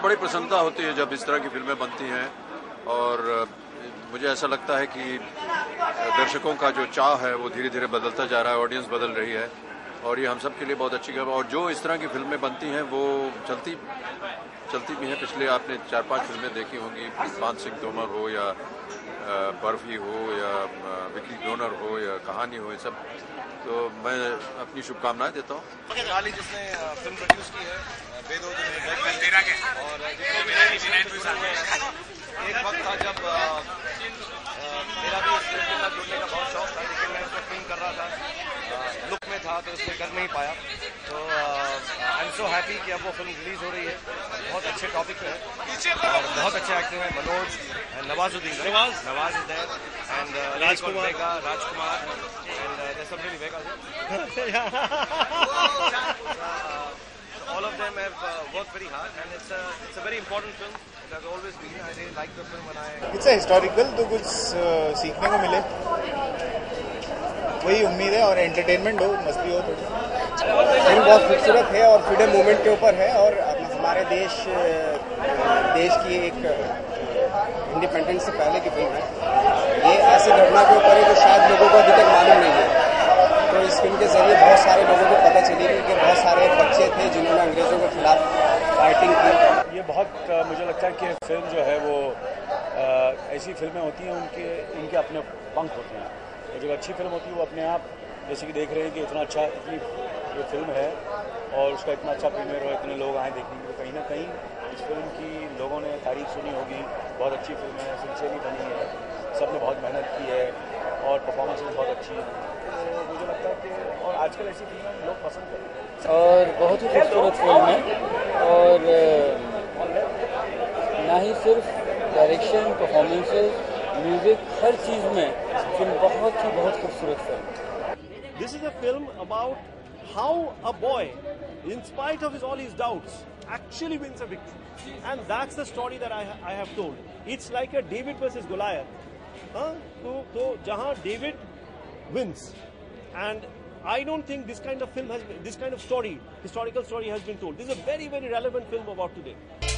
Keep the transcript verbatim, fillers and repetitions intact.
बड़ी प्रसन्नता होती है जब इस तरह की फिल्में बनती हैं और मुझे ऐसा लगता है कि दर्शकों का जो चाह है वो धीरे धीरे बदलता जा रहा है, ऑडियंस बदल रही है और ये हम सब के लिए बहुत अच्छी खबर। और जो इस तरह की फिल्में बनती हैं वो चलती चलती भी हैं। पिछले आपने चार पांच फिल्में देखी होंगी, पान सिंह तोमर हो या बर्फी हो या विकी डोनर हो या कहानी हो, ये सब। तो मैं अपनी शुभकामनाएं देता हूँ। हाल ही जिसने फिल्म प्रोड्यूस की है बेदो और एक वक्त था जब मेरा भी इस फिल्म के साथ जुड़ने का बहुत शौक था, लेकिन मैं उसको फिल्म कर रहा था, लुक में था तो इसलिए कर नहीं पाया। तो आई एम सो हैप्पी कि अब वो फिल्म रिलीज हो रही है। बहुत अच्छे टॉपिक पे है और बहुत अच्छे एक्टर हैं, Manoj and Nawazuddin Nawaz Nawaz is there and Rajkumar Rajkumar and there some really वेगा all of them have uh, worked very hard and it's a it's a very important film. It has always been. I really like the film and I it's a historical, तो कुछ uh, सीखने को मिले, वही उम्मीद है। और entertainment हो, मस्ती हो थोड़ी। फिल्म बहुत खूबसूरत है और फ्रीडम मूवमेंट के ऊपर है और हमारे देश देश की एक इंडिपेंडेंस से पहले की फिल्म है। ये ऐसी घटना के ऊपर है जो शायद लोगों को अभी तक मालूम नहीं है। तो इस फिल्म के जरिए बहुत सारे लोगों को पता चलेगी कि बहुत सारे बच्चे थे जिन्होंने अंग्रेजों के खिलाफ फाइटिंग की। ये बहुत मुझे लगता है कि फिल्म जो है वो आ, ऐसी फिल्में होती हैं उनके उनके अपने पंख होते हैं। और जब अच्छी फिल्म होती है वो अपने आप, जैसे कि देख रहे हैं कि इतना अच्छा इतनी ये फिल्म है और उसका इतना अच्छा प्रीमियर हो, इतने लोग आए देखने के लिए, कहीं ना कहीं इस फिल्म की लोगों ने तारीफ सुनी होगी। बहुत अच्छी फिल्म है, सिंसियरली बनी है, सब ने बहुत मेहनत की है और परफॉर्मेंस बहुत अच्छी है। तो मुझे लगता है कि और आजकल ऐसी फिल्में लोग पसंद करते हैं और बहुत ही खूबसूरत फिल्म है। और ना ही सिर्फ डायरेक्शन, परफॉर्मेंसेस, म्यूजिक, हर चीज़ में फिल्म बहुत ही बहुत खूबसूरत film. This is a film about how a boy, in spite of his, all his doubts, actually wins a victory. And that's the story that I, I have told. It's like a David versus Goliath. Huh? So, so jahan David wins. And I don't think this kind of film has, this kind of story, historical story has been told. This is a very, very relevant film about today.